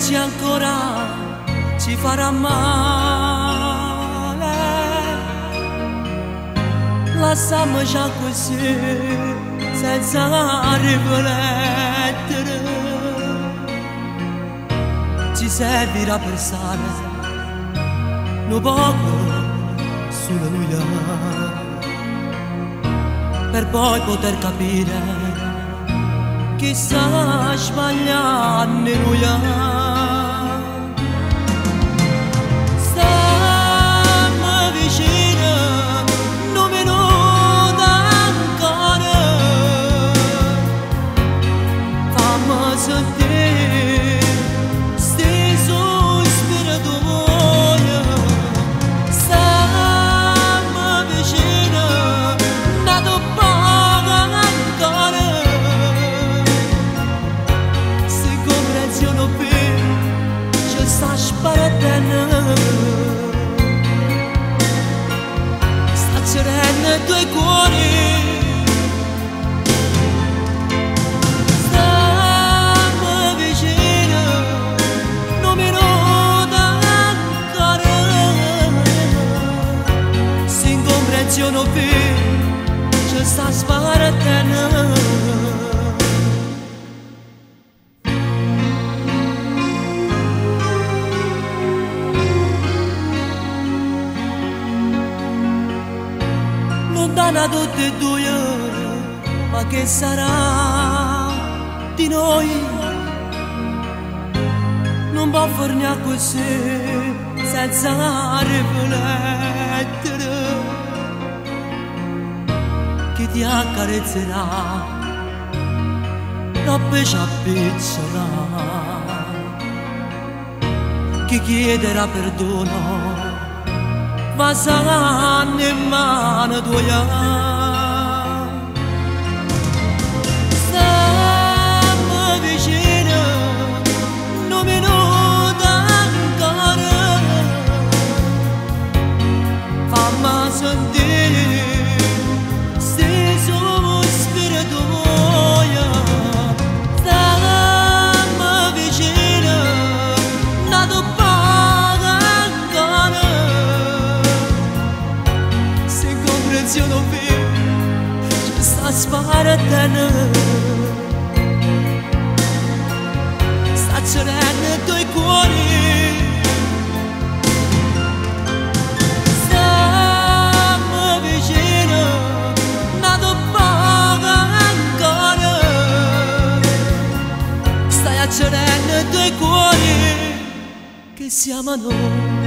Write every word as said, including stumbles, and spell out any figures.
leggi ancora ci farà male. Lasciamo già così senza riflettere, ci servirà per stare un poco sulla luce, per poi poter capire chi sta sbagliando lui. Stiamo vicino, non minuto ancora, fammi sentire sti sospiri tuoi. Stiamo vicino, dato poco ancora, ci sta sbaratendo, sta cerendo i tuoi cuori. Stiamo vicino, non mi nota ancora, si incomprensione più, ci sta sbaratendo. Lontana tutte e due, ma che sarà di noi? Non può farne così senza riflettere, chi ti accarezzerà troppe ci appizzerà, chi chiederà perdono ma saranno in mano tua. Stiamo vicino, non mi nota ancora, fammi sentire sti sospiri tuoi. Stiamo vicino, dato poco ancora, non vedo, ci sta sbaratendo, sta cerendo i tuoi cuori. Stiamo vicino, dato poco ancora, stai cerendo i tuoi cuori che siamo noi.